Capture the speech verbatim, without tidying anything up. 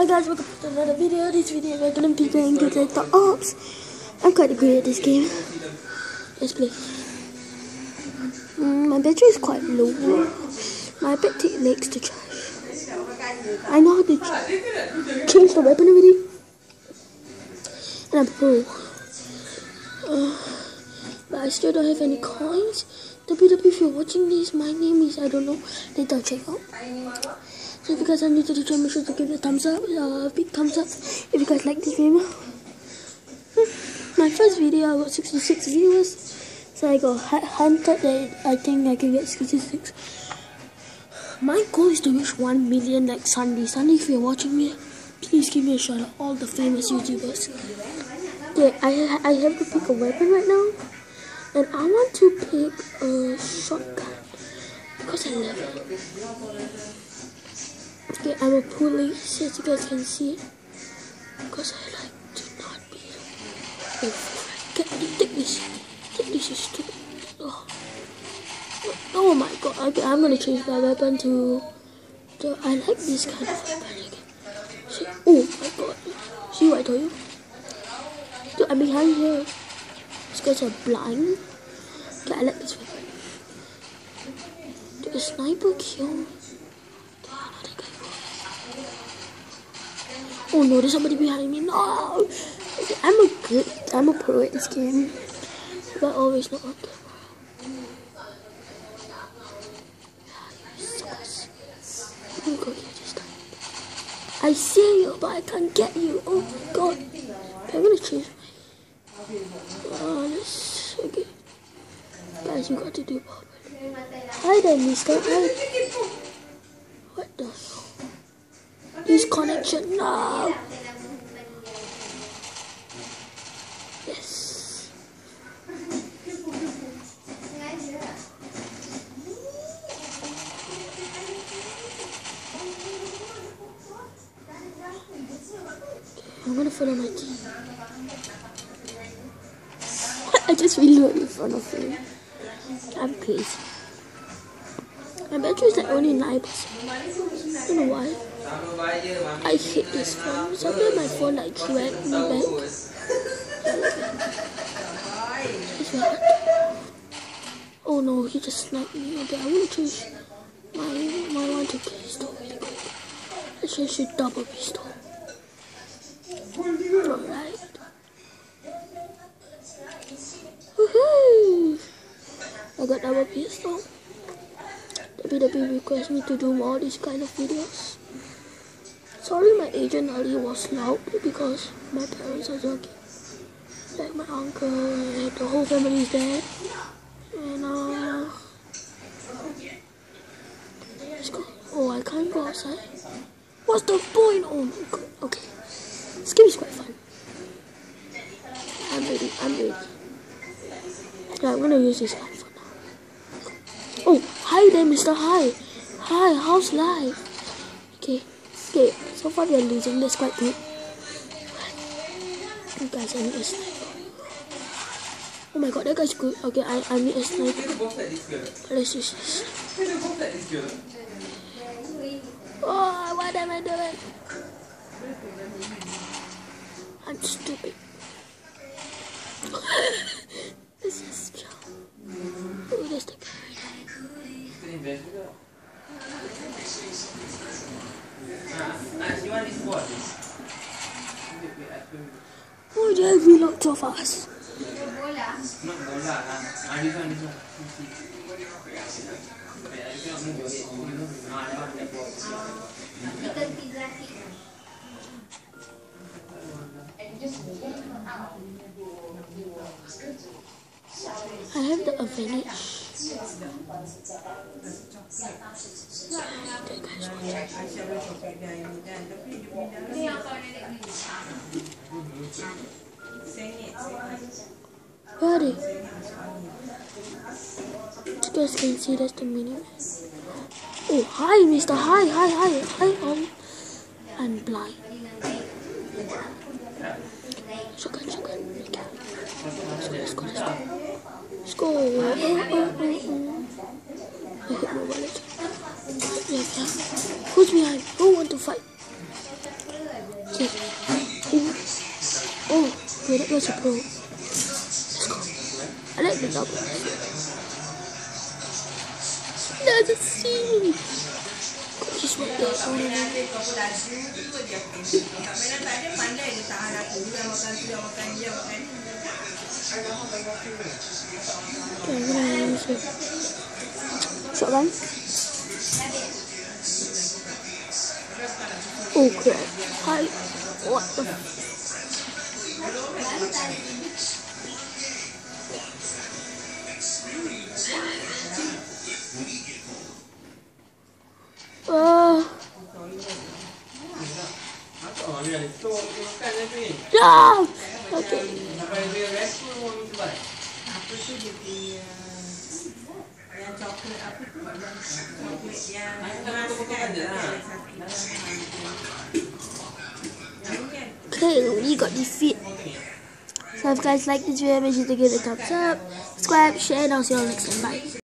Hi guys, welcome to another video. This video we're gonna be playing Get Like the Ops. I'm quite good at this game. Let's play. Mm, my battery is quite low. My iPad takes legs to charge. I know how to ch change the weapon already. And I'm pro. Uh, but I still don't have any coins. W W, if you're watching this, my name is, I don't know, later I'll check out. So if you guys are new to the channel, make sure to give it a thumbs up, a uh, big thumbs up if you guys like this video. My first video, I got sixty-six viewers, so I got hunted that I think I can get sixty-six. My goal is to reach one million like Sunday. Sunday, if you're watching me, please give me a shout out, all the famous YouTubers. Okay, I, I have to pick a weapon right now, and I want to pick a shotgun, because I love it. Okay, I'm a police, as you guys can see, because I like to not be. Oh, get, take this, take this, you stupid. Oh. Oh my god, okay, I'm gonna change my weapon to, to I like this kind of weapon. Okay. See, oh my god, see what I told you? Dude, I'm behind here. These guys are blind. Okay, I like this weapon. Dude, a sniper kill. Oh no, there's somebody behind me. No! Okay, I'm a good, I'm a pro at this game. But always not on camera. Oh god, you just died. I see you, but I can't get you. Oh my god. Okay, I'm gonna change my... Uh, let's... Okay. Guys, you got to do properly. Hi there, mister. Hi. What the... This connection, no! Yes. I'm gonna follow my team. I just reload in front of you. I'm crazy. My battery is like only nine percent. I don't know why. I hate this phone. Sometimes my phone like dragged me back. Oh no, he just sniped me. Okay, I want to change my my one to pistol really quick. Let's change to double pistol. Alright. Woohoo! I got double pistol. W W requests me to do more of these kind of videos. Sorry my agent earlier was loud because my parents are joking. Like my uncle, like the whole family is there. And uh let's go. Oh, I can't go outside. What's the point? Oh my god. Okay. This game is quite fun. I'm ready, I'm ready. Yeah, I'm gonna use this gun for now. Oh, hi there, Mister Hi. Hi, how's life? Okay. Okay, so far we are losing, that's quite good. You guys, I need a sniper. Oh my god, that guy's good. Okay, I, I need a sniper. Let's use this. Oh, what am I doing? I'm stupid. This is jump. Oh, that's the guy. Why did I reload so fast? I have the advantage. Where are they? You guys can see that's the mini. Oh, hi, Mister Hi, hi, hi, hi. Um, I'm blind. Shotgun, shotgun. Okay. So let's go, let's go. Let's go. Oh, oh, oh, oh. I hit my wallet. Yeah, yeah. Who's behind? Who want to fight? Okay. Oh, wait, that was a pro. Let's go. I like the double. There's a scene. Just right there. Oh, no, no. Okay, I'm gonna use it. Shotgun. Oh crap. Hi. What the f- Uh, no! Okay. Okay, we got defeat. So if you guys like this video, make sure to give it a thumbs up, subscribe, share, and I'll see you all next time. Bye.